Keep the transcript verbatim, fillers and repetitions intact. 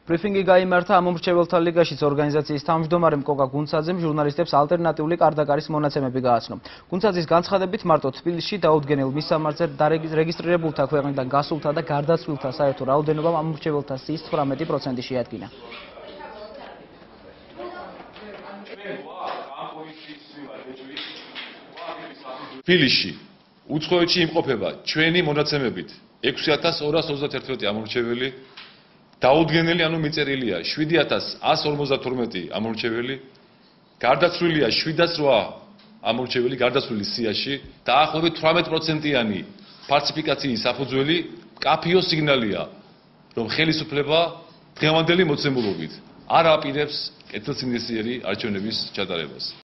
ბრიფინგი გაიმართა ამომრჩეველთა ლიგაშიც ორგანიზაციის თავმჯდომარემ კოკა გუნცაძემ ჟურნალისტებს ალტერნატიული კარდაკარის მონაცემები გააცნო. გუნცაძის განცხადებით მარტო თბილისში დაუდგენელ მისამართზე დარეგისტრირებულთა ქვეყნიდან გასულთა და გარდაცვლილთა საერთო რაოდენობამ ამომრჩეველთა სიის ცხრამეტი პროცენტი შეადგინა. თბილისში უცხოეთში იმყოფება ჩვენი მონაცემებით ექვსი ათას ორას ოცდაათი ამომრჩეველი, დაუდგენელი ანუ მიწერილია შვიდი ათას ათს ორმოცდათორმეტი ამომრჩეველი, გარდაცვლილია შვიდას რვა ამომრჩეველი გარდაცვლილი სიაში, დაახლოებით თვრამეტ პროცენტიანი პარტიციპაციის საფუძველი მკაფიო სიგნალია, რომ ხელისუფლება დღევანდელი მოცემულობით არ აპირებს კეთილსინდისიერი არჩევნების ჩატარებას.